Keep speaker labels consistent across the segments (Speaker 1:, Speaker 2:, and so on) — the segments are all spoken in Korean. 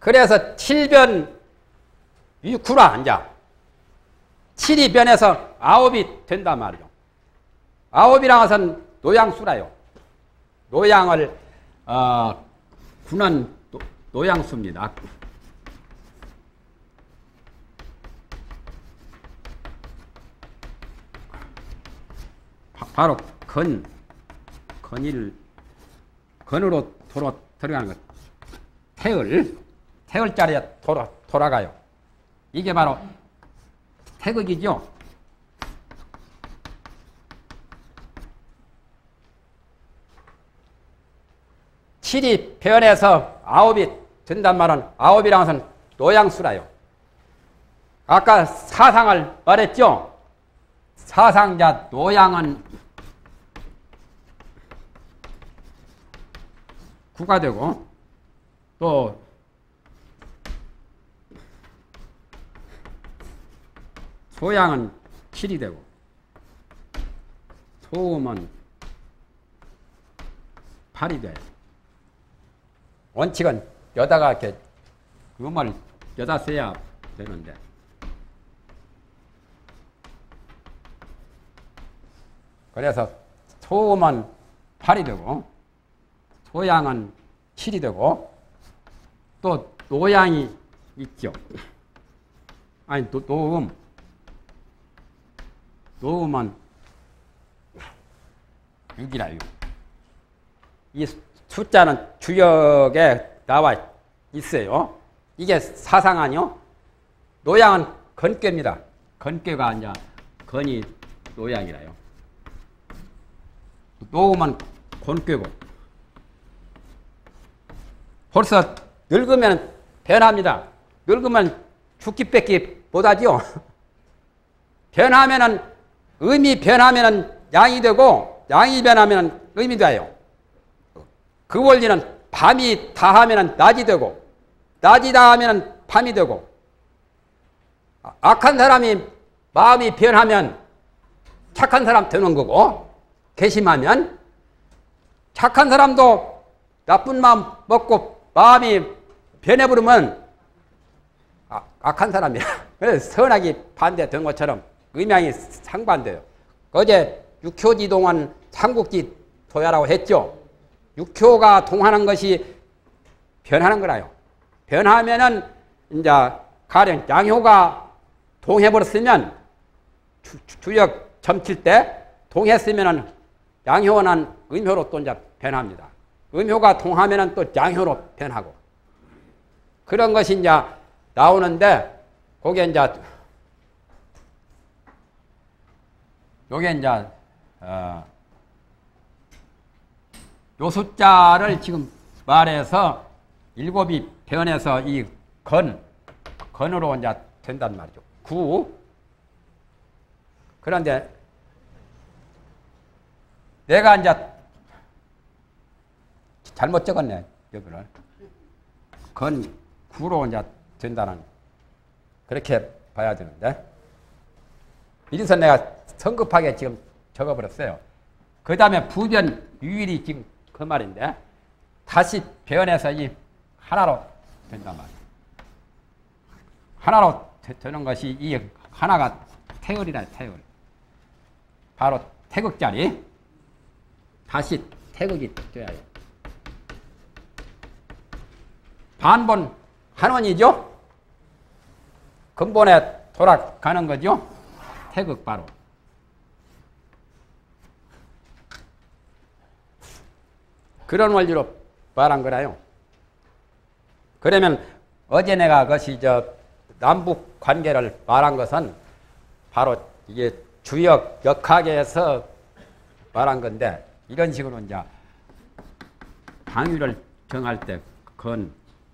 Speaker 1: 그래서 7변 9라 앉아. 7이 변해서 9이 된단 말이죠. 9이라는 것은 노양수라요. 노양을 구는 노양수입니다. 바로 건으로 도로 들어가는 것. 태을자리에 돌아가요. 이게 바로 태극이죠. 칠이 변해서 9이 된단 말은 9이라는 것은 노양수라요. 아까 사상을 말했죠. 사상자 노양은 9가 되고 또 소양은 7이 되고 소음은 8이 돼요. 원칙은 여다가 이렇게 음을 여다 써야 되는데 그래서 소음은 8이 되고 소양은 7이 되고 또 노양이 있죠. 아니 노음은 6이라 6. 이 숫자는 주역에 나와 있어요. 이게 사상 아니요? 노양은 건괴입니다. 건괴가 아니라 건이 노양이라요. 노음은 곤괴고 벌써 늙으면 변합니다. 늙으면 죽기 뺏기 못하지요. 변하면은 음이 변하면은 양이 되고 양이 변하면은 음이 돼요. 그 원리는 밤이 다하면은 낮이 되고 낮이 다하면은 밤이 되고 악한 사람이 마음이 변하면 착한 사람 되는 거고 괘씸하면 착한 사람도 나쁜 마음 먹고 마음이 변해버리면 악한 사람이야. 그래서 선악이 반대된 것처럼 음양이 상반돼요. 어제 육효지 동안 삼국지 도야라고 했죠. 육효가 동하는 것이 변하는 거라요. 변하면은 이제 가령 양효가 동해버렸으면 주역 점칠 때 동했으면은 양효는 음효로 또 이제 변합니다. 음효가 동하면은 또 양효로 변하고 그런 것이 이제 나오는데 그게 이제 요게 이제 요 숫자를 지금 말해서 7이 변해서 이 건으로 이제 된단 말이죠. 9. 그런데 내가 이제 잘못 적었네. 여기를. 건 9로 이제 된다는 그렇게 봐야 되는데 이래서 내가 성급하게 지금 적어버렸어요. 그 다음에 부변 유일이 지금 그 말인데 다시 변해서 이 하나로 된단 말이에요. 하나로 되는 것이 이 하나가 태을이라 태을. 바로 태극자리. 다시 태극이 돼야 해요. 반본 한원이죠. 근본에 돌아가는 거죠. 태극 바로. 그런 원리로 말한 거라요. 그러면 어제 내가 그것이 남북 관계를 말한 것은 바로 이게 주역 역학에서 말한 건데 이런 식으로 이제 방위를 정할 때 건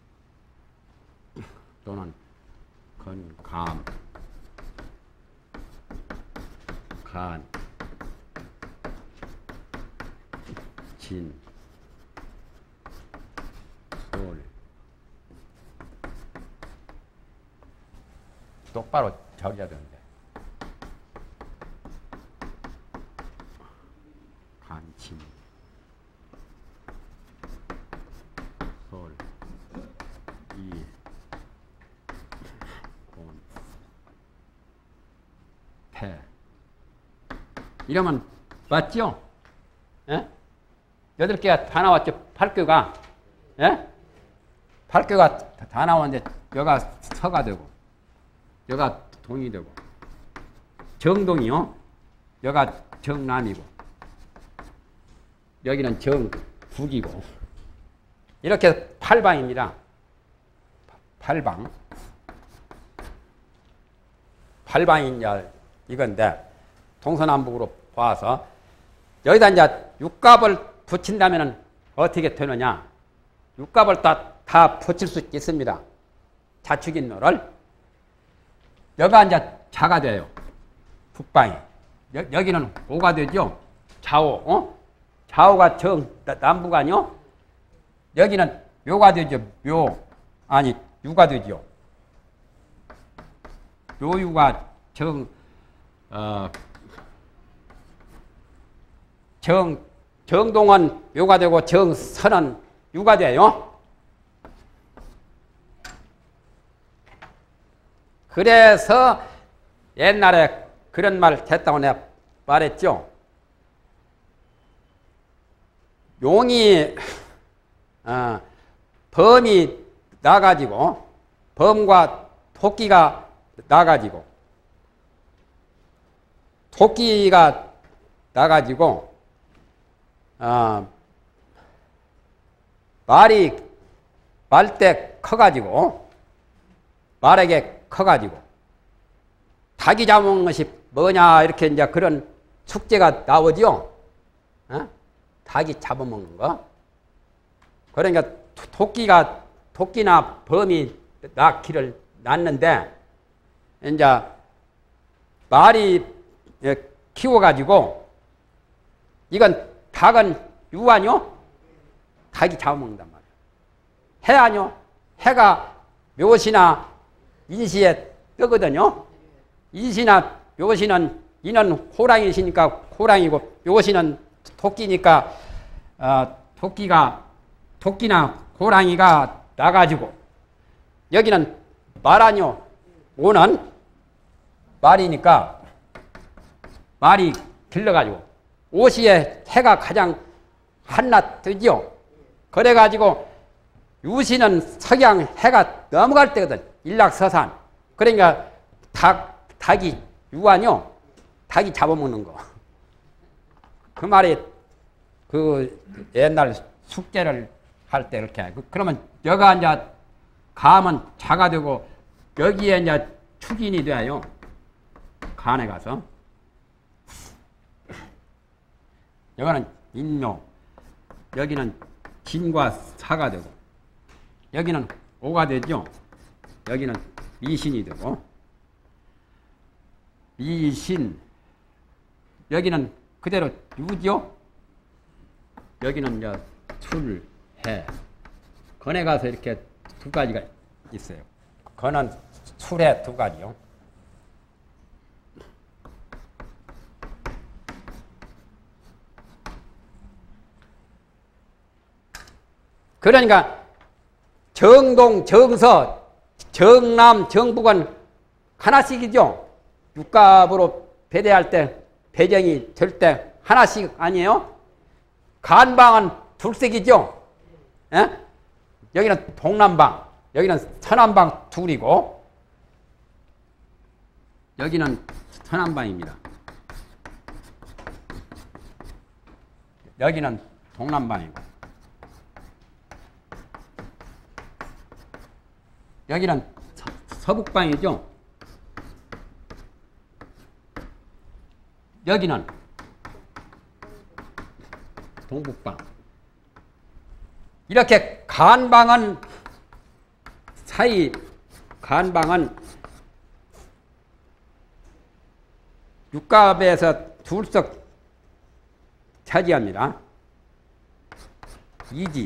Speaker 1: 또는 건감 간 진 솔 똑바로 적어야 되는데 간침 솔 이 이러면 맞죠? 예? 8개가 다 나왔죠. 8교가. 예? 8교가 다 나왔는데 여가 서가 되고 여가 동이 되고 정동이요. 여가 정남이고 여기는 정북이고 이렇게 8방입니다. 8방. 8방이 이제 이건데 동서남북으로 봐서 여기다 이제 육갑을 붙인다면 어떻게 되느냐? 육갑을 다 붙일 수 있습니다. 자축인노를. 여기가 이제 자가 돼요. 북방이. 여기는 오가 되죠. 좌오. 어? 좌오가 남북 아니요? 여기는 묘가 되죠. 묘. 아니 유가 되죠. 묘유가 정동은 묘가 되고 정선은 유가 돼요. 그래서 옛날에 그런 말 했다고 내가 말했죠. 용이 범이 나가지고 범과 토끼가 나가지고 토끼가 나가지고 말이 말때 커가지고 말에게 커가지고 닭이 잡은 것이 뭐냐 이렇게 이제 그런 숙제가 나오죠. 어? 닭이 잡아먹는 거. 그러니까 토끼나 범이 낳기를 낳는데 이제 말이 키워가지고 이건 닭은 유 아니요? 닭이 잡아먹는단 말이에요. 해 아니요? 해가 묘시나 인시에 뜨거든요. 인시나 묘시는 이는 호랑이시니까 호랑이고 묘시는 토끼니까 토끼나 호랑이가 나가지고 여기는 말 아니요? 오는 말이니까 말이 길러가지고 오시에 해가 가장 한낮 뜨죠. 그래가지고 유시는 석양 해가 넘어갈 때거든. 일락서산. 그러니까 닭이 유 아니요? 닭이 잡아먹는 거. 그 말이 그 옛날 숙제를 할 때 이렇게. 그러면 여가 이제 감은 자가 되고 여기에 이제 축인이 돼요. 간에 가서. 여기는 인묘. 여기는 진과 사가 되고 여기는 오가 되죠. 여기는 미신이 되고 미신. 여기는 그대로 유죠. 여기는 이제 술, 해. 건에 가서 이렇게 두 가지가 있어요. 건은 술에 두 가지요. 그러니까 정동, 정서, 정남, 정북은 하나씩이죠. 육갑으로 배대할 때 배정이 될 때 하나씩 아니에요? 간방은 둘씩이죠. 예? 여기는 동남방, 여기는 서남방 둘이고 여기는 서남방입니다. 여기는 동남방이고 여기는 서북방이죠. 여기는 동북방. 이렇게 간방은 간방은 육갑에서 둘석 차지합니다. 이지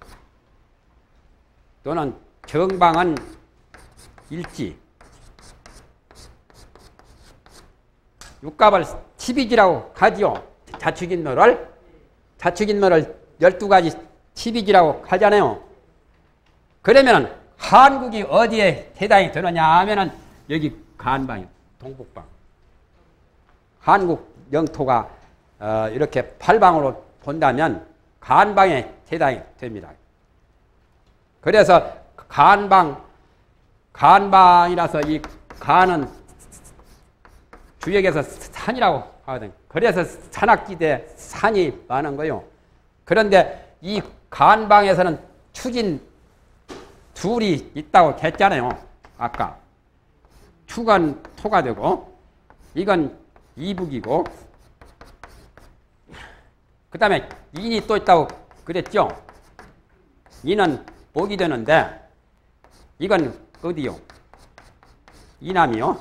Speaker 1: 또는 정방은 일지. 육갑을 12지라고 하지요. 자축인묘를 12가지 12지라고 하잖아요. 그러면 한국이 어디에 해당이 되느냐 하면은 여기 간방이 동북방. 한국 영토가 이렇게 팔방으로 본다면 간방에 해당이 됩니다. 그래서 간방이라서 이 간은 주역에서 산이라고 하거든요. 그래서 산악지대 산이 많은 거요. 그런데 이 간방에서는 축인 둘이 있다고 했잖아요. 아까 축은 토가 되고 이건 이북이고 그 다음에 인이 또 있다고 그랬죠. 인은 목이 되는데 이건 어디요? 이남이요.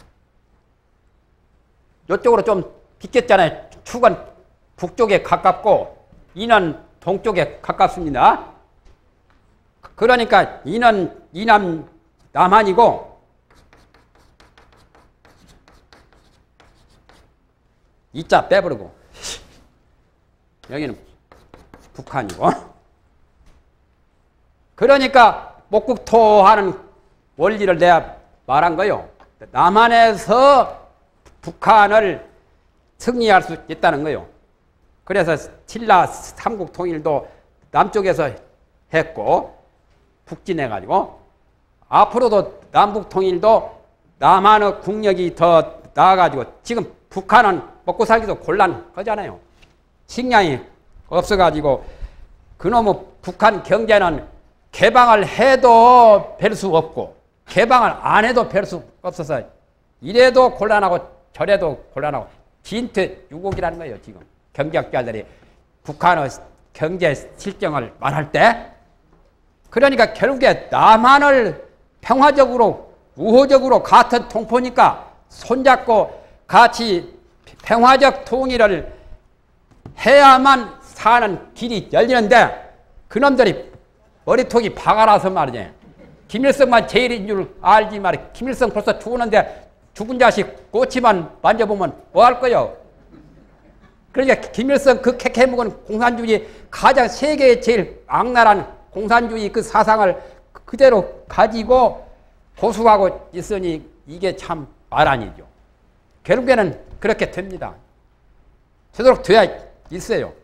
Speaker 1: 이쪽으로 좀 비켰잖아요. 축은 북쪽에 가깝고 인은 동쪽에 가깝습니다. 그러니까 인은 이남 남한이고 이자 빼버리고 여기는 북한이고 그러니까 목국토하는 원리를 내가 말한 거요. 남한에서 북한을 승리할 수 있다는 거요. 그래서 신라 삼국통일도 남쪽에서 했고 북진해가지고 앞으로도 남북통일도 남한의 국력이 더 나아가지고 지금 북한은 먹고 살기도 곤란하잖아요. 식량이 없어가지고 그놈의 북한 경제는 개방을 해도 별 수 없고 개방을 안 해도 별 수 없어서 이래도 곤란하고 저래도 곤란하고 진퇴유곡이라는 거예요. 지금 경제학자들이 북한의 경제 실정을 말할 때 그러니까 결국에 남한을 평화적으로 우호적으로 같은 동포니까 손잡고 같이 평화적 통일을 해야만 사는 길이 열리는데 그놈들이 머리통이 박아라서 말이지. 김일성만 제일인 줄 알지 말이야. 김일성 벌써 죽었는데 죽은 자식 꼬치만 만져보면 뭐 할 거요? 그러니까 김일성 그 캐캐묵은 공산주의 가장 세계에 제일 악랄한 공산주의 그 사상을 그대로 가지고 고수하고 있으니 이게 참 말 아니죠. 결국에는 그렇게 됩니다. 되도록 돼야 있어요.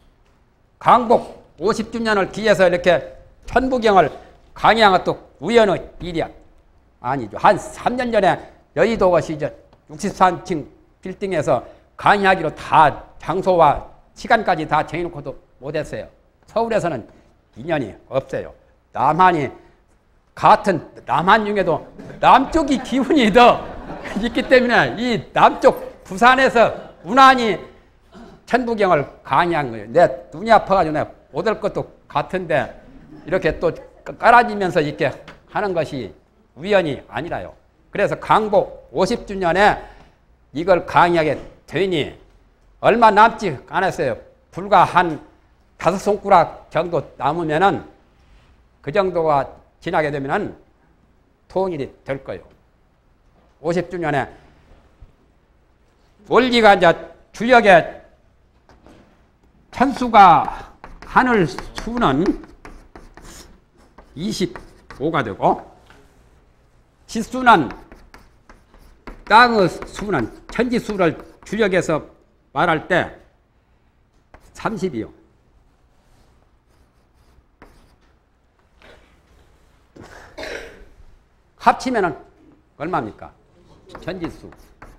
Speaker 1: 강복 50주년을 기해서 이렇게 천부경을 강의한 것도 우연의 일이 아니죠. 한 3년 전에 여의도가 시절 63층 빌딩에서 강의하기로 다 장소와 시간까지 다 정해놓고도 못했어요. 서울에서는 인연이 없어요. 남한이 같은 남한 중에도 남쪽이 기운이 더 있기 때문에 이 남쪽 부산에서 운하니 천부경을 강의한 거예요. 내 눈이 아파가지고 내가 못 올 것도 같은데 이렇게 또 깔아지면서 이렇게 하는 것이 우연이 아니라요. 그래서 강복 50주년에 이걸 강의하게 되니 얼마 남지 않았어요. 불과 한 5손가락 정도 남으면은 그 정도가 지나게 되면은 통일이 될 거예요. 50주년에 원리가 이제 주역의 천수가 하늘 수는 25가 되고 지수는 땅의 수는 천지수를 주역에서 말할 때 30이요. 합치면은 얼마입니까? 천지수.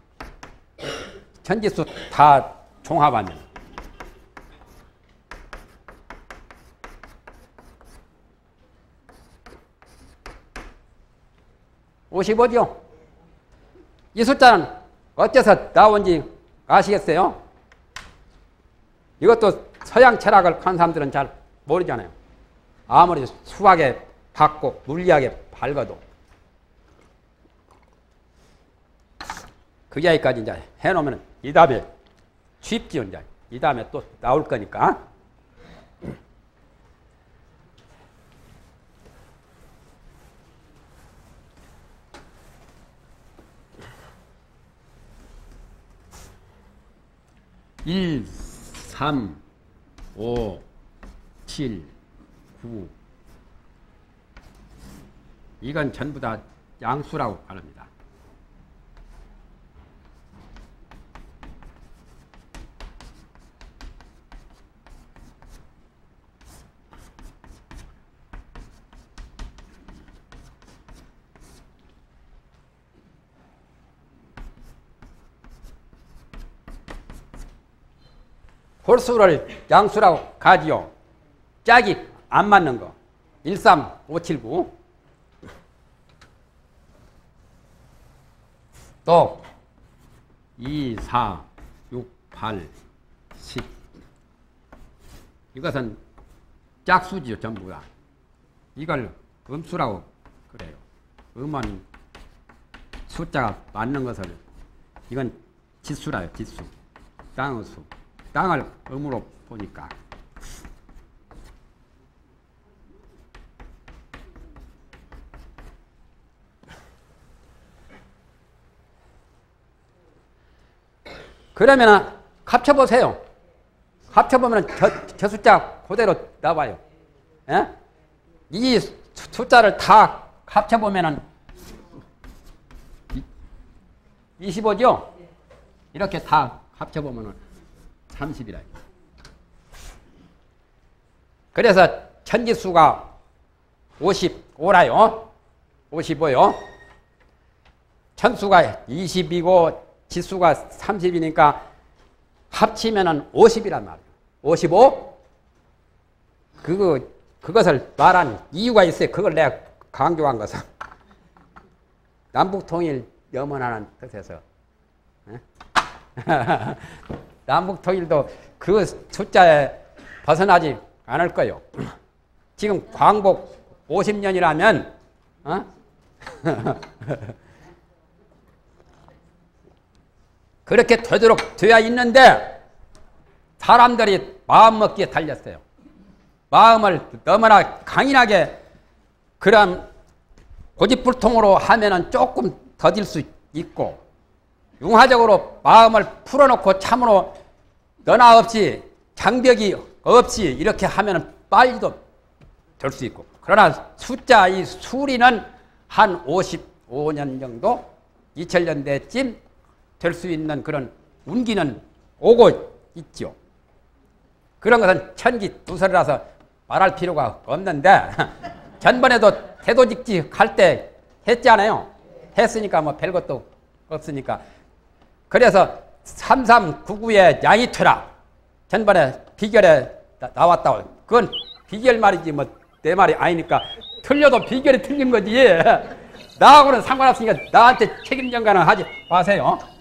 Speaker 1: 천지수 다 종합하면. 55죠. 이 숫자는 어째서 나온지 아시겠어요? 이것도 서양 철학을 하는 사람들은 잘 모르잖아요. 아무리 수학에 밝고 물리학에 밝아도. 그 이야기까지 이제 해놓으면 이 다음에 쉽지요. 이제 이 다음에 또 나올 거니까. 일, 3, 5, 7, 9 이건 전부 다 양수라고 말합니다. 홀수를 양수라고 가지요. 짝이 안 맞는 거. 13579. 또 2, 4, 6, 8, 10. 이것은 짝수지요, 전부 다. 이걸 음수라고 그래요. 음은 숫자가 맞는 것을, 이건 지수라요, 지수. 땅의 수. 땅을 음으로 보니까. 그러면 합쳐보세요. 합쳐보면 저 숫자 그대로 나와요. 예? 이 숫자를 다 합쳐보면 25죠? 이렇게 다 합쳐보면 30이라. 그래서 천지수가 55라요. 55요. 천수가 20이고 지수가 30이니까 합치면은 50이란 말이에요. 55? 그것을 말한 이유가 있어요. 그걸 내가 강조한 것은. 남북통일 염원하는 뜻에서. 남북통일도 그 숫자에 벗어나지 않을 거예요. 지금 광복 50년이라면, 그렇게 되도록 되어 있는데 사람들이 마음먹기에 달렸어요. 마음을 너무나 강인하게 그런 고집불통으로 하면은 조금 더딜 수 있고, 융화적으로 마음을 풀어놓고 참으로 너나 없이 장벽이 없이 이렇게 하면은 빨리도 될 수 있고, 그러나 숫자 이 수리는 한 55년 정도 2000년대쯤 될 수 있는 그런 운기는 오고 있죠. 그런 것은 천기두설이라서 말할 필요가 없는데 전번에도 태도직직 할 때 했잖아요. 했으니까 뭐 별것도 없으니까. 그래서 3399의 양이퇴라 전번에 비결에 나왔다고. 그건 비결 말이지 뭐 내 말이 아니니까 틀려도 비결이 틀린 거지. 나하고는 상관없으니까 나한테 책임 전가는 하지 마세요.